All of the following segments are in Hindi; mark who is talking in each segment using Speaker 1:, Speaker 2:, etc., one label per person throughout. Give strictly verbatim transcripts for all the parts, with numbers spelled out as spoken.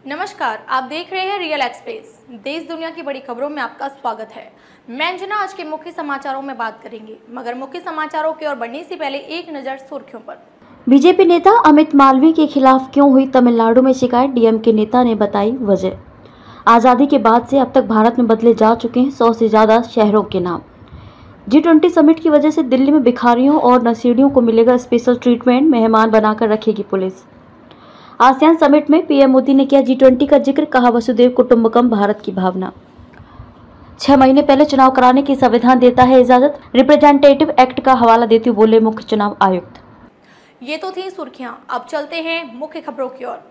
Speaker 1: नमस्कार, आप देख रहे हैं रियल एक्सप्रेस। देश दुनिया की बड़ी खबरों में आपका स्वागत है। मैं अंजना आज के मुख्य समाचारों में बात करेंगे, मगर मुख्य समाचारों की ओर बढ़ने से पहले एक नजर सुर्खियों पर।
Speaker 2: बीजेपी नेता अमित मालवीय के खिलाफ क्यों हुई तमिलनाडु में शिकायत, डीएम के नेता ने बताई वजह। आज़ादी के बाद से अब तक भारत में बदले जा चुके हैं सौ से ज्यादा शहरों के नाम। जी ट्वेंटी समिट की वजह से दिल्ली में भिखारियों और नशेड़ियों को मिलेगा स्पेशल ट्रीटमेंट, मेहमान बनाकर रखेगी पुलिस। आसियान समिट में पीएम मोदी ने किया जी ट्वेंटी का जिक्र, कहा वसुदेव कुटुंबकम भारत की भावना। छह महीने पहले चुनाव कराने की संविधान देता है इजाजत, रिप्रेजेंटेटिव एक्ट का हवाला देते हुए बोले मुख्य चुनाव आयुक्त।
Speaker 1: ये तो थी सुर्खियां, अब चलते हैं मुख्य खबरों की ओर।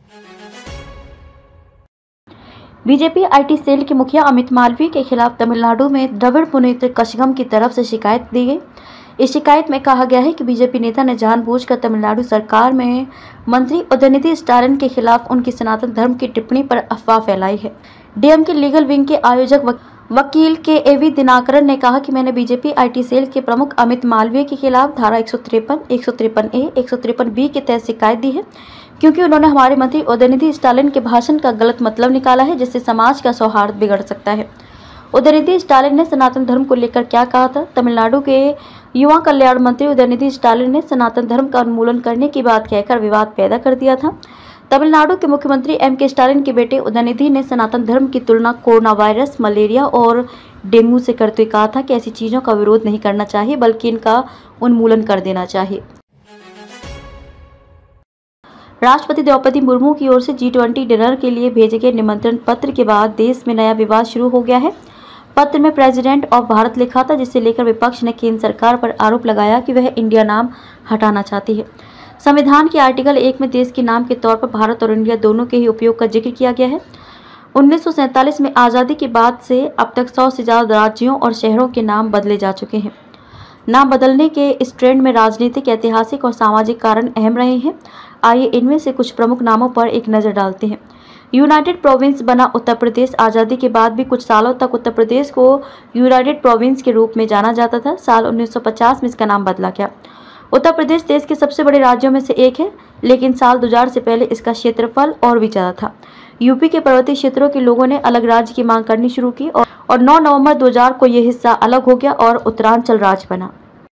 Speaker 2: बीजेपी आईटी सेल के मुखिया अमित मालवीय के खिलाफ तमिलनाडु में द्रविड़ मुनेत्र कशगम की तरफ से शिकायत दी गई। इस शिकायत में कहा गया है कि बीजेपी नेता ने जानबूझकर तमिलनाडु सरकार में मंत्री उदयनिधि स्टालिन के खिलाफ उनकी सनातन धर्म की टिप्पणी पर अफवाह फैलाई है। डीएम के लीगल विंग के आयोजक वक, वकील के एवी दिनाकरन ने कहा कि मैंने बीजेपी आईटी सेल के प्रमुख अमित मालवीय के खिलाफ धारा एक सौ तिरपन, एक सौ तिरपन ए, एक सौ तिरपन बी के तहत शिकायत दी है, क्योंकि उन्होंने हमारे मंत्री उदयनिधि स्टालिन के भाषण का गलत मतलब निकाला है, जिससे समाज का सौहार्द बिगड़ सकता है। उदयनिधि स्टालिन ने सनातन धर्म को लेकर क्या कहा था? तमिलनाडु के युवा कल्याण मंत्री उदयनिधि स्टालिन ने सनातन धर्म का उन्मूलन करने की बात कहकर विवाद पैदा कर दिया था। तमिलनाडु के मुख्यमंत्री एम के स्टालिन के बेटे उदयनिधि ने सनातन धर्म की तुलना कोरोना वायरस, मलेरिया और डेंगू से करते हुए कहा था कि ऐसी चीजों का विरोध नहीं करना चाहिए, बल्कि इनका उन्मूलन कर देना चाहिए। राष्ट्रपति द्रौपदी मुर्मू की ओर से जी ट्वेंटी डिनर के लिए भेजे गए निमंत्रण पत्र के बाद देश में नया विवाद शुरू हो गया है। पत्र में प्रेसिडेंट ऑफ भारत लिखा था, जिसे लेकर विपक्ष ने केंद्र सरकार पर आरोप लगाया कि वह इंडिया नाम हटाना चाहती है। संविधान के आर्टिकल एक में देश के नाम के तौर पर भारत और इंडिया दोनों के ही उपयोग का जिक्र किया गया है। उन्नीस सौ सैंतालीस में आज़ादी के बाद से अब तक सौ से ज्यादा राज्यों और शहरों के नाम बदले जा चुके हैं। नाम बदलने के इस ट्रेंड में राजनीतिक, ऐतिहासिक और सामाजिक कारण अहम रहे हैं। आइए इनमें से कुछ प्रमुख नामों पर एक नज़र डालते हैं। यूनाइटेड प्रोविंस बना उत्तर प्रदेश। आज़ादी के बाद भी कुछ सालों तक उत्तर प्रदेश को यूनाइटेड प्रोविंस के रूप में जाना जाता था। साल उन्नीस सौ पचास में इसका नाम बदला गया। उत्तर प्रदेश देश के सबसे बड़े राज्यों में से एक है, लेकिन साल दो हज़ार से पहले इसका क्षेत्रफल और भी ज़्यादा था। यूपी के पर्वतीय क्षेत्रों के लोगों ने अलग राज्य की मांग करनी शुरू की और, और नौ नवंबर दो हज़ार को यह हिस्सा अलग हो गया और उत्तरांचल राज्य बना।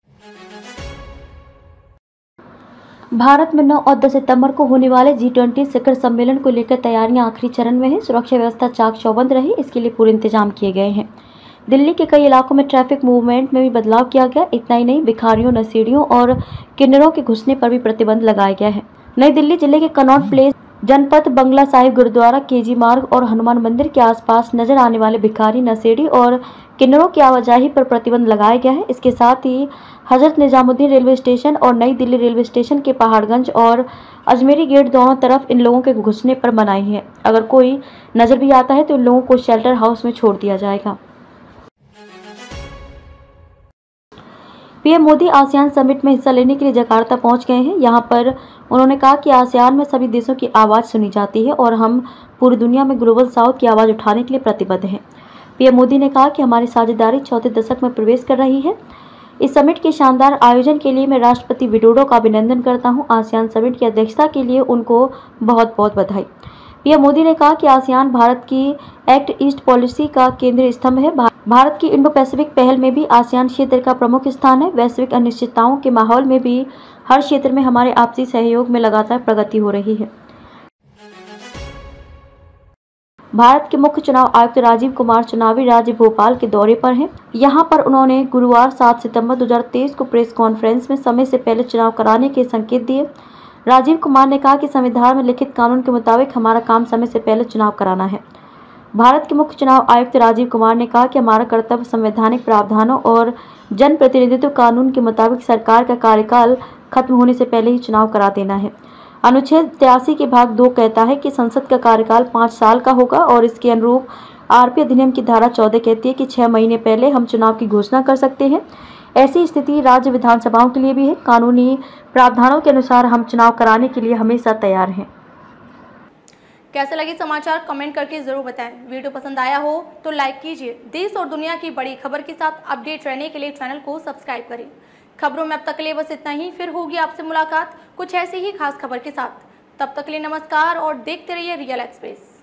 Speaker 2: भारत में नौ और दस सितंबर को होने वाले जी ट्वेंटी शिखर सम्मेलन को लेकर तैयारियां आखिरी चरण में है। सुरक्षा व्यवस्था चाक चौबंद रही, इसके लिए पूरे इंतजाम किए गए हैं। दिल्ली के कई इलाकों में ट्रैफिक मूवमेंट में भी बदलाव किया गया। इतना ही नहीं, भिखारियों, नशेड़ियों और किन्नरों के घुसने पर भी प्रतिबंध लगाया गया है। नई दिल्ली जिले के कनॉट प्लेस, जनपद बंगला साहिब, गुरुद्वारा, केजी मार्ग और हनुमान मंदिर के आसपास नजर आने वाले भिखारी, नशेड़ी और किन्नरों की आवाजाही पर प्रतिबंध लगाया गया है। इसके साथ ही हजरत निजामुद्दीन रेलवे स्टेशन और नई दिल्ली रेलवे स्टेशन के पहाड़गंज और अजमेरी गेट दोनों तरफ इन लोगों के घुसने पर मनाही है। अगर कोई नजर भी आता है तो इन लोगों को शेल्टर हाउस में छोड़ दिया जाएगा। पीएम मोदी आसियान समिट में हिस्सा लेने के लिए जकार्ता पहुंच गए हैं। यहां पर उन्होंने कहा कि आसियान में सभी देशों की आवाज़ सुनी जाती है और हम पूरी दुनिया में ग्लोबल साउथ की आवाज़ उठाने के लिए प्रतिबद्ध हैं। पीएम मोदी ने कहा कि हमारी साझेदारी चौथे दशक में प्रवेश कर रही है। इस समिट के शानदार आयोजन के लिए मैं राष्ट्रपति विडोडो का अभिनंदन करता हूं। आसियान समिट की अध्यक्षता के लिए उनको बहुत बहुत बधाई। पीएम मोदी ने कहा कि आसियान भारत की एक्ट ईस्ट पॉलिसी का केंद्रीय स्तंभ है। भारत की इंडो पैसिफिक पहल में भी आसियान क्षेत्र का प्रमुख स्थान है। वैश्विक अनिश्चितताओं के माहौल में भी हर क्षेत्र में हमारे आपसी सहयोग में लगातार प्रगति हो रही है। भारत के मुख्य चुनाव आयुक्त राजीव कुमार चुनावी राज्य भोपाल के दौरे पर हैं। यहां पर उन्होंने गुरुवार सात सितंबर दो हज़ार तेईस को प्रेस कॉन्फ्रेंस में समय से पहले चुनाव कराने के संकेत दिए। राजीव कुमार ने कहा कि संविधान में लिखित कानून के मुताबिक हमारा काम समय से पहले चुनाव कराना है। भारत के मुख्य चुनाव आयुक्त राजीव कुमार ने कहा कि हमारा कर्तव्य संवैधानिक प्रावधानों और जन प्रतिनिधित्व कानून के मुताबिक सरकार का कार्यकाल खत्म होने से पहले ही चुनाव करा देना है। अनुच्छेद तिरासी के भाग दो कहता है कि संसद का कार्यकाल पाँच साल का होगा और इसके अनुरूप आरपी अधिनियम की धारा चौदह कहती है कि छह महीने पहले हम चुनाव की घोषणा कर सकते हैं। ऐसी स्थिति राज्य विधानसभाओं के लिए भी है। कानूनी प्रावधानों के अनुसार हम चुनाव कराने के लिए हमेशा तैयार हैं।
Speaker 1: कैसे लगे समाचार कमेंट करके जरूर बताएं। वीडियो पसंद आया हो तो लाइक कीजिए। देश और दुनिया की बड़ी खबर के साथ अपडेट रहने के लिए चैनल को सब्सक्राइब करें। खबरों में अब तक के लिए बस इतना ही। फिर होगी आपसे मुलाकात कुछ ऐसी ही खास खबर के साथ। तब तक के लिए नमस्कार और देखते रहिए रियल एक्सप्रेस।